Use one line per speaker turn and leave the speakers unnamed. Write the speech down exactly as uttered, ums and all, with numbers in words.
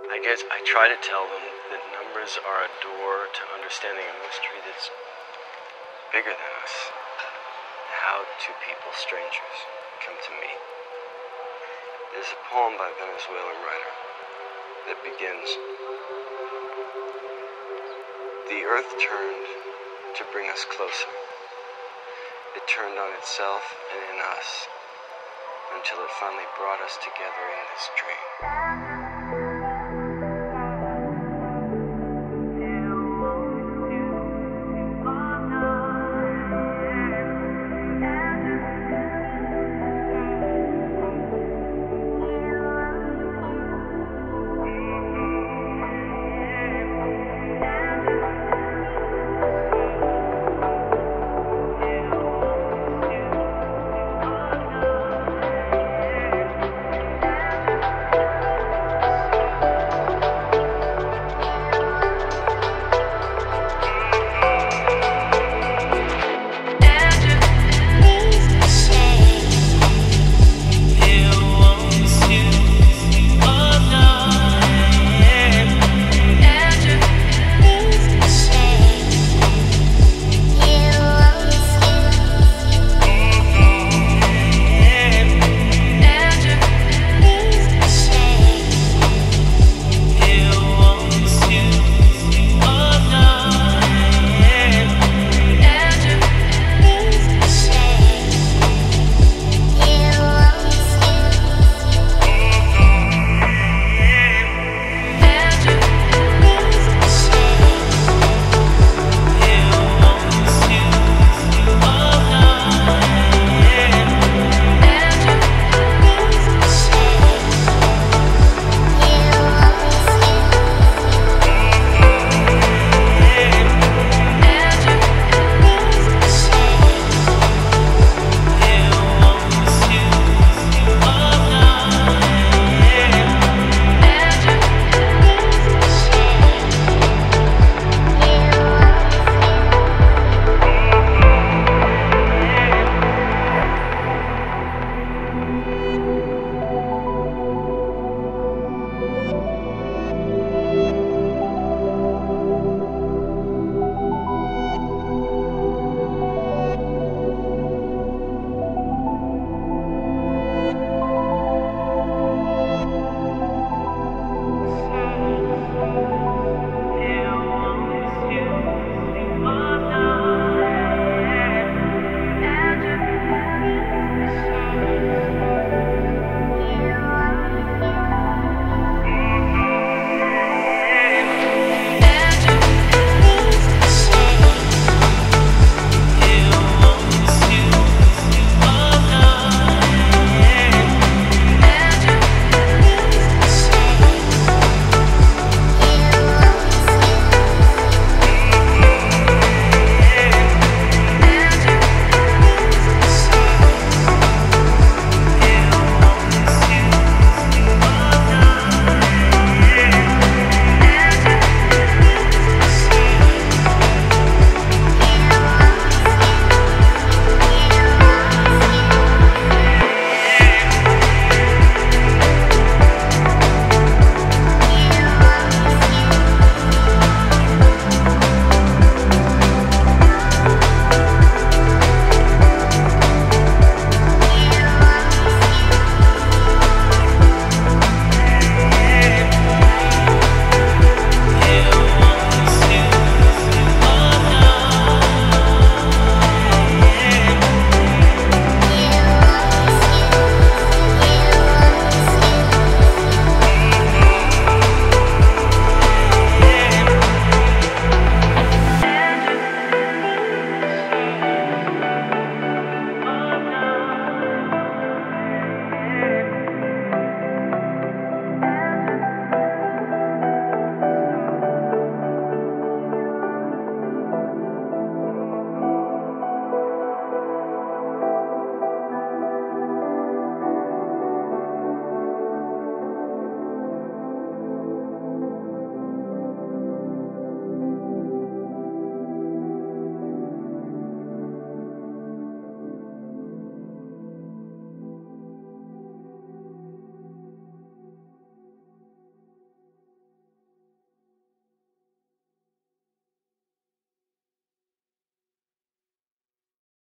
I guess I try to tell them that numbers are a door to understanding a mystery that's bigger than us. How two people, strangers, come to meet. There's a poem by a Venezuelan writer that begins, "The earth turned to bring us closer. It turned on itself and in us until it finally brought us together in this dream."